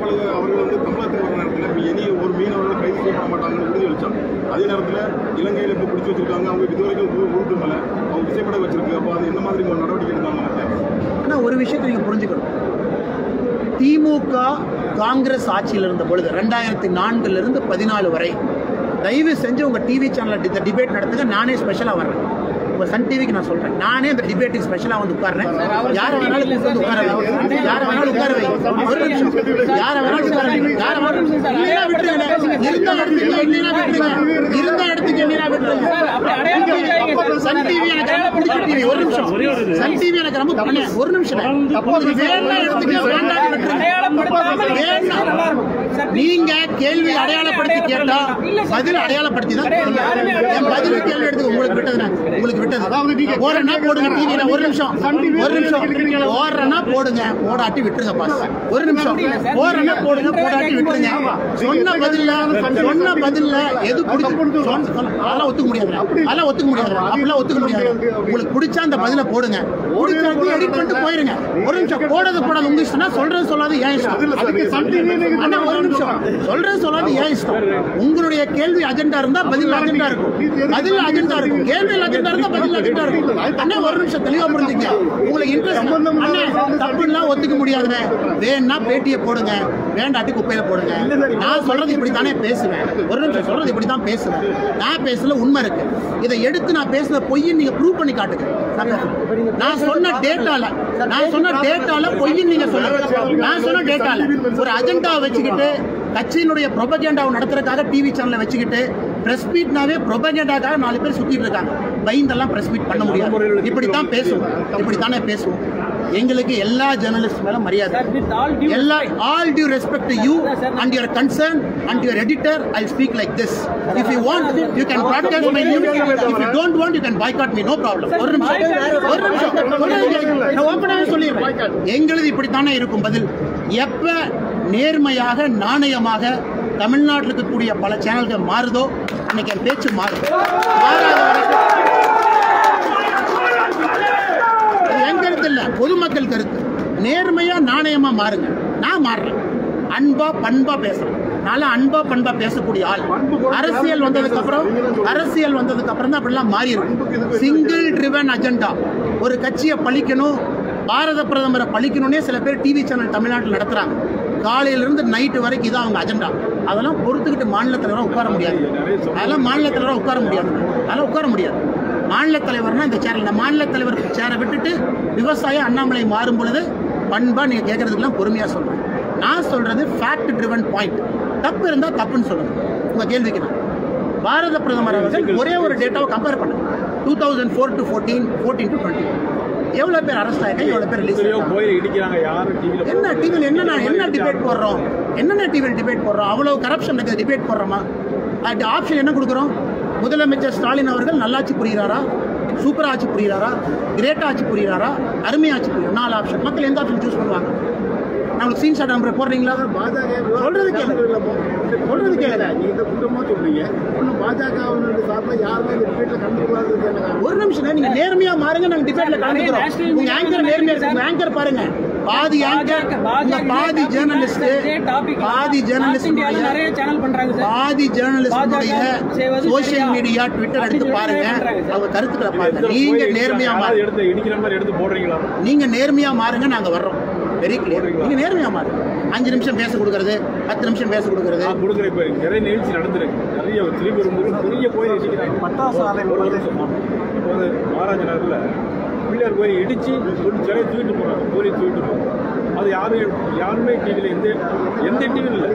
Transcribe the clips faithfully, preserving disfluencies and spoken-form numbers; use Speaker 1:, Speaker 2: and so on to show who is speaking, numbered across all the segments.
Speaker 1: அவர்கள் அவர்கள் வந்து தமிழகத்தில் வர நேரத்தில் இனி ஒரு மீனவர்கள் கைது செய்யப்பட மாட்டாங்கன்னு உறுதியளிச்சாங்க. அதே நேரத்தில் இலங்கையில் இப்போ பிடிச்சி வச்சிருக்காங்க, அவங்க இதுவரைக்கும் ஊருக்கு மேலே அவங்க விசைப்பட வச்சிருக்கு. அப்போ அது எந்த மாதிரி ஒரு நடவடிக்கை எடுத்தாங்க?
Speaker 2: ஆனால் ஒரு விஷயத்தை நீங்கள் புரிஞ்சுக்கணும். திமுக காங்கிரஸ் ஆட்சியில் இருந்த பொழுது ரெண்டாயிரத்தி நான்குல இருந்து பதினாலு வரை தயவு செஞ்சு உங்கள் டிவி சேனலில் இந்த டிபேட் நடத்துங்க. நானே ஸ்பெஷலாக வர்றேன். உங்கள் சன் டிவிக்கு நான் சொல்கிறேன், நானே இந்த டிபேட்டுக்கு ஸ்பெஷலாக வந்து உட்கார்றேன். யாரை வேணாலும் கூப்பிட்டு உட்கார வை, யாரை வேணாலும் உட்கார வை, ஒரு நிமிஷம், யாரை வேணாலும் உட்கார வை, யாரை வேணாலும் இல்லைனா விட்டுருங்க, இருந்த இடத்துக்கு இல்லைனா விட்டுருங்க, இருந்த இடத்துக்கு இல்லைனா விட்டுருங்க. சன் டிவி எனக்கு ரொம்ப பிடிச்ச டிவி. ஒரு நிமிஷம், சன் டிவி எனக்கு ரொம்ப பிடிச்ச ஒரு நிமிஷம். வேணா இடத்துக்கு வேண்டாம் விட்டுருங்க. நீங்க கேள்வி அடையாளப்படுத்தி கேட்டா பதில் அடையாளப்படுத்தி தான் என் பதில் கேள்வி எடுத்து உங்களுக்கு விட்டது உங்களுக்கு விட்டது ஓடுறனா போடுங்க. டிவியில ஒரு நிமிஷம் ஒரு நிமிஷம் ஓடுறனா போடுங்க, போடாட்டி விட்டுருங்க. பாஸ் ஒரு நிமிஷம் ஓடுறனா போடுங்க, போடாட்டி விட்டுருங்க. சொன்ன பதில்ல சொன்ன பதில்ல எது அதெல்லாம் ஒத்துக்க முடியாது, அதெல்லாம் ஒத்துக்க முடியாது, அப்படிலாம் ஒத்துக்க முடியாது. உங்களுக்கு பிடிச்சா அந்த பதில போடுங்க, பிடிச்சா எடிட் பண்ணிட்டு போயிருங்க. ஒரு நிமிஷம் போடுறது போடாது உங்க இஷ்டம், சொல்றது சொல்லாது ஏன் இஷ்டம். ஒரு நிமிஷம் சொல்றது சொல்லாது ஏன் இஷ்டம். உங்களுடைய கேள்வி அஜெண்டா இருந்தா பதில் அஜெண்டா இருக்கும், பதில் அஜெண்டா இருக்கும். கேள்வி அஜெண்டா இருந்தா பதில் அஜெண்டா இருக்கும். அண்ணா ஒரு நிமிஷம் தெளிவா புரிஞ்சுங்க. உங்களுக்கு இன்ட்ரெஸ்ட் அண்ணா தப்புலாம் ஒத்துக்க முடியாதுங்க. வேணா பேட்டியை போடுங்க, வேண்டாட்டி குப்பையில போடுங்க. நான் சொல்றது இப்படித்தானே பேசுவேன். ஒரு நிமிஷம் சொல்றது இப்படித்தான் பேசுவேன். நான் பேசல உண்மை இருக்கு. இதை எடுத்து நான் பேசுற பொய்ன்னு நீங்க ப்ரூவ் பண்ணி காட்டுங்க. நான் சொன்ன டேட்டால நான் சொன்ன டேட்டால பொய்ன்னு நீங்க சொல்லுங்க. நான் சொன்ன டேட்டால ஒரு அஜெண்டா வச்சுக்கிட்டு கட்சியினுடைய ப்ரொபகேண்டாவை நடத்துறதுக்காக டிவி சேனலை வச்சுக்கிட்டு பிரஸ் மீட்னாவே ப்ரொபகேண்டாக்காக நாலு பேர் சுத்திட்டு இருக்காங்க. பயந்தெல்லாம் பிரஸ் மீட் பண்ண முடியாது. இப்படித்தான் பேசுவோம், இப்படித்தானே பேசுவோம். எங்களுக்கு எல்லா ஜர்னலிஸ்ட் மேல மரியாதை. எல்லா all due respect to you and your concern and your editor. I speak like this. If you want you can broadcast my news. If you don't want you can boycott me. No problem. ஒரு நிமிஷம் ஒரு நிமிஷம் நான் ஓப்பனாவே சொல்லிடுறேன். எங்களுது இப்படித்தானே இருக்கும் பதில். எப்ப நேர்மையாக நாணயமாக தமிழ்நாட்டில் இருக்கக்கூடிய பல சேனல்கள் மாறுதோ அன்னைக்கு என் பேச்சு மாறும். என் கருத்து இல்ல, பொதுமக்கள் கருத்து. நேர்மையா நாணயமா மாறுங்க. நான் மாறுறேன். அன்பா பண்பா பேசுறேன். நல்ல அன்பா பண்பா பேசக்கூடிய ஆள். அரசியல் வந்ததுக்கு அப்புறம் அரசியல் வந்ததுக்கு அப்புறம் தான் அப்படிலாம் மாறி இருக்கும். Single driven agenda. ஒரு கட்சியை பழிக்கணும், பாரத பிரதமரை பழிக்கணும்னே சில பேர் டிவி சேனல் தமிழ்நாட்டில் நடத்துறாங்க. காலையிலிருந்து நைட்டு வரைக்கும் இதான் அவங்க அஜெண்டா. அதெல்லாம் பொறுத்துக்கிட்டு மாநில தலைவராக உட்கார முடியாது. அதெல்லாம் மாநில தலைவராக உட்கார முடியாது. அதெல்லாம் உட்கார முடியாது. மாநில தலைவர்னா இந்த சேனல், இந்த மாநில தலைவர் சேரை விட்டுட்டு விவசாயம் அண்ணாமலை மாறும் பொழுது பண்பா நீங்க கேட்கறதுக்கெல்லாம் பொறுமையா சொல்றேன். நான் சொல்றது ஃபேக்ட் ட்ரிவன் பாயிண்ட். தப்பு இருந்தா தப்புன்னு சொல்லுங்க. உங்க கேள்விக்கு நான் பாரத பிரதமர் அவர்கள் ஒரே ஒரு டேட்டாவை கம்பேர் பண்ணுங்க. Two thousand four to fourteen fourteen to twenty எவ்வளவு பேர் அரெஸ்ட் ஆயிருக்காங்க, எவ்வளவு பேர் ரிலீஸ் என்ன டிவியில் என்ன என்ன டிபேட் போடுறோம், என்னென்ன டிவியில் டிபேட் போடுறோம். அவ்வளவு கரப்ஷன் இருக்குது, டிபேட் போடுறோமா? அது ஆப்ஷன் என்ன கொடுக்குறோம்? முதலமைச்சர் ஸ்டாலின் அவர்கள் நல்லாட்சி புரிகிறாரா, சூப்பர் ஆட்சி புரிகிறாரா, கிரேட் ஆட்சி புரிகிறாரா, அருமை ஆட்சி புரியுறா? நாலு ஆப்ஷன். மக்கள் எந்த ஆப்ஷன் சூஸ் பண்ணுவாங்க? நம்மளுக்கு சீன் ஷாட் நம்பர் போடுறீங்களா? சொல்றது கேளு, சொல்றது கேளு. ஒரு நிமிஷம் நீங்க நேர்மையா மாறுங்க. நாங்க டிபேட்ல கலந்துக்கிறோம். உங்க ஆங்கர் நேர்மையா இருக்கு. ஆங்கர் பாருங்க, பாதி ஆங்கர், பாதி ஜேர்னலிஸ்ட், பாதி ஜேர்னலிஸ்ட் பாதி ஜேர்னலிஸ்ட் சோசியல் மீடியா ட்விட்டர் எடுத்து பாருங்க, அவங்க கருத்துக்களை பாருங்க. நீங்க நேர்மையா மாறுங்க. நீங்க நேர்மையா மாறுங்க. நாங்க வர்றோம். Very clear. நீங்க நேர்மையா மாறுங்க. அஞ்சு நிமிஷம் பேச கொடுக்கறது, பத்து நிமிஷம் பேச கொடுக்கறது
Speaker 1: நிறைய நிகழ்ச்சி நடந்திருக்கு. நிறைய திருப்பி பெரிய கோயில் பட்டாசு ஆலை மகாராஜ நகரில் பிள்ளையார் கோயில் இடிச்சு சிலையை தூக்கிட்டு போறாங்க, கோயிலை தூக்கிட்டு போறாங்க. அது யாரும் யாருமே டிவியில் எந்த எந்த டிவியில் இல்லை.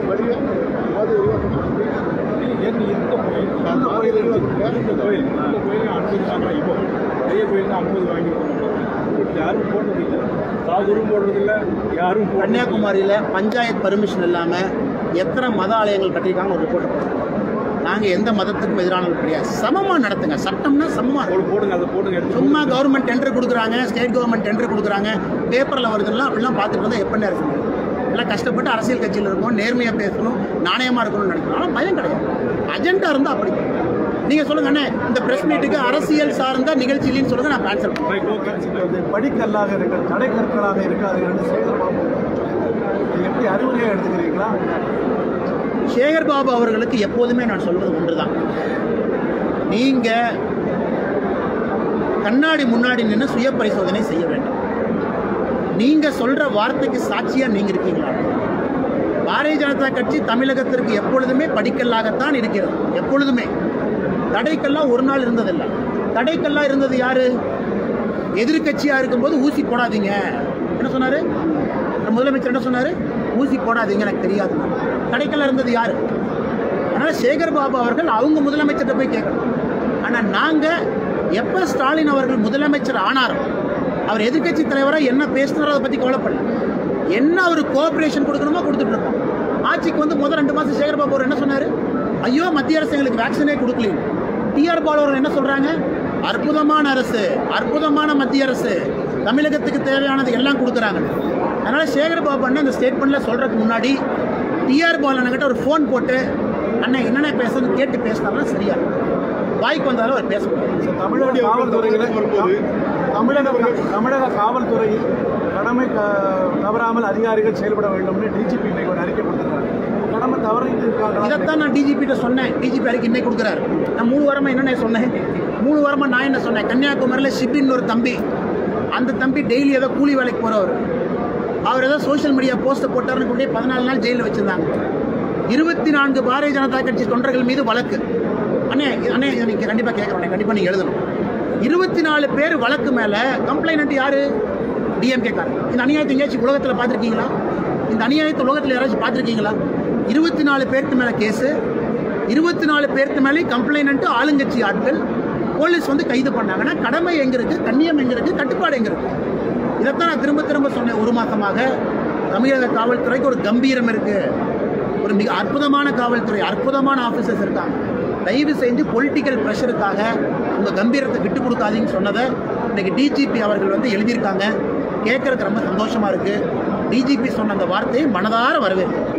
Speaker 1: இந்த கோயில் இந்த கோயில் இந்த கோயிலுக்கு ஐம்பது வாங்கலாம். இப்போ பெரிய கோயிலுக்கு ஐம்பது வாங்கி யாரும் போடுறது இல்லை, காதூரும் போடுறது இல்லை, யாரும்.
Speaker 2: கன்னியாகுமரியில் பஞ்சாயத்து பர்மிஷன் இல்லாமல் எத்தனை மத ஆலயங்கள் கட்டியிருக்காங்க ஒரு ரிப்போர்ட். நாங்கள் எந்த மதத்துக்கும் எதிரானது கிடையாது. சமமாக நடத்துங்க. சட்டம்னா சமமாக
Speaker 1: போடுங்க. அதை போடுங்க.
Speaker 2: சும்மா கவர்மெண்ட் டெண்டர் கொடுக்குறாங்க, ஸ்டேட் கவர்மெண்ட் டெண்டர் கொடுக்குறாங்க, பேப்பரில் வருதுலாம் அப்படிலாம் பார்த்துட்டு வந்தால் எப்படின்னா இருக்கணும். எல்லாம் கஷ்டப்பட்டு அரசியல் கட்சியில் இருக்கணும், நேர்மையாக பேசணும், நாணயமாக இருக்கணும்னு நினைக்கணும். ஆனால் பயம் கிடையாது. அஜெண்டா இருந்தால் அப்படி நீங்கள் சொல்லுங்க அண்ணே, இந்த பிரஸ் மீட்டுக்கு அரசியல் சார்ந்த நிகழ்ச்சி இல்லைன்னு சொல்லுங்க, நான் கேன்சல் பண்ணுறேன்.
Speaker 3: படிக்கல்லாக இருக்க தடை கற்களாக இருக்காது என்று எப்படி அறிவுரையாக எடுத்துக்கிறீங்களா?
Speaker 2: சேகர் பாபு அவர்களுக்கு எப்போதுமே நான் சொல்வது ஒன்றுதான், நீங்க கண்ணாடி முன்னாடி நின்று சுய பரிசோதனை செய்ய வேண்டும். நீங்க சொல்ற வார்த்தைக்கு சாட்சியா நீங்க இருக்கீங்களா? பாரதிய ஜனதா கட்சி தமிழகத்திற்கு எப்பொழுதுமே படிக்கல்லாகத்தான் இருக்கிறது. எப்பொழுதுமே தடைக்கல்லாம் ஒரு நாள் இருந்ததில்லை. தடைக்கல்லாம் இருந்தது யாரு? எதிர்கட்சியா இருக்கும்போது ஊசி போடாதீங்க என்ன சொன்னாரு முதலமைச்சர்? என்ன சொன்னாரு? ஊசி போடாதீங்க, எனக்கு தெரியாது. தடைக்கல்லாம் இருந்தது யாரு? அதனால சேகர் பாபு அவர்கள் அவங்க முதலமைச்சர்கிட்ட போய் கேட்கணும். ஆனா நாங்க எப்ப ஸ்டாலின் அவர்கள் முதலமைச்சர் ஆனாரோ, அவர் எதிர்கட்சி தலைவராக என்ன பேசினாரோ அதை பத்தி கவலைப்படல. என்ன ஒரு கோஆபரேஷன் கொடுக்கணுமோ கொடுத்துட்டு இருக்கோம். ஆட்சிக்கு வந்து முதல் ரெண்டு மாசம் சேகர் பாபு அவர் என்ன சொன்னாரு? ஐயோ மத்திய அரசு எங்களுக்கு வேக்சினே கொடுக்கல. டிஆர் பாலு அவர் என்ன சொல்றாங்க? அற்புதமான அரசு, அற்புதமான மத்திய அரசு, தமிழகத்துக்கு தேவையானது எல்லாம் கொடுக்குறாங்க. அதனால சேகர் பாபு அண்ணன் இந்த ஸ்டேட்மெண்ட்ல சொல்றதுக்கு முன்னாடி டிஆர் பாலு அண்ணன் ஒரு ஃபோன் போட்டு அண்ணன் என்னென்ன பேசுன்னு கேட்டு பேசினாலும் சரியா வாய்க்கு வந்தாலும் அவர் பேசக்கூடாது.
Speaker 3: தமிழக காவல்துறையில் தமிழக தமிழக காவல்துறையில் கடமை தவறாமல் அதிகாரிகள் செயல்பட வேண்டும்னு டிஜிபி இன்னைக்கு ஒரு அறிக்கை கொடுத்துருக்காங்க. கடமை தவறிட்டு இருக்காங்க.
Speaker 2: இதைத்தான் நான் டிஜிபிட்ட சொன்னேன். டிஜிபி அறிக்கை இன்னைக்கு கொடுக்குறாரு. நான் மூணு வாரமா என்னென்ன சொன்னேன்? மூணு வாரமா நான் என்ன சொன்னேன்? கன்னியாகுமரியில் ஷிப்பின் ஒரு தம்பி, அந்த தம்பி டெய்லி ஏதோ கூலி வேலைக்கு போறவர், அவர் ஏதோ சோசியல் மீடியா போஸ்ட் போட்டாருன்னு கொண்டே பதினாலு நாள் ஜெயிலில் வச்சிருந்தாங்க. இருபத்தி நான்கு பாரதிய ஜனதா கட்சி தொண்டர்கள் மீது வழக்கு. அண்ணே அண்ணே நீங்கள் கண்டிப்பாக கேட்குறோம், கண்டிப்பாக நீங்கள் எழுதணும். இருபத்தி நாலு பேர் வழக்கு மேலே கம்ப்ளைண்ட் யாரு? டிஎம்கே காரன். இந்த அநியாயத்தை எங்கேயாச்சும் உலகத்தில் பார்த்துருக்கீங்களா? இந்த அநியாயத்தை உலகத்தில் யாராச்சும் பார்த்துருக்கீங்களா? இருபத்தி நாலு பேருக்கு மேலே கேஸு, இருபத்தி நாலு பேருக்கு மேலே கம்ப்ளைண்ட் ஆளுங்கட்சி ஆட்கள் போலீஸ் வந்து கைது பண்ணாங்கன்னா கடமை எங்கே இருக்குது? கண்ணியம் எங்கே இருக்குது? கட்டுப்பாடு எங்கே இருக்குது? இதைத்தான் நான் திரும்ப திரும்ப சொன்னேன். ஒரு மாதமாக தமிழக காவல்துறைக்கு ஒரு கம்பீரம் இருக்குது. ஒரு மிக அற்புதமான காவல்துறை, அற்புதமான ஆஃபீஸர்ஸ் இருக்காங்க. தயவு செஞ்சு பொலிட்டிக்கல் ப்ரெஷருக்காக உங்கள் கம்பீரத்தை விட்டு கொடுக்காதீங்கன்னு சொன்னதை இன்னைக்கு டிஜிபி அவர்கள் வந்து எழுதியிருக்காங்க. கேட்கறதுக்கு ரொம்ப சந்தோஷமாக இருக்குது. டிஜிபி சொன்ன அந்த வார்த்தையை மனதார வரவேற்கிறேன்.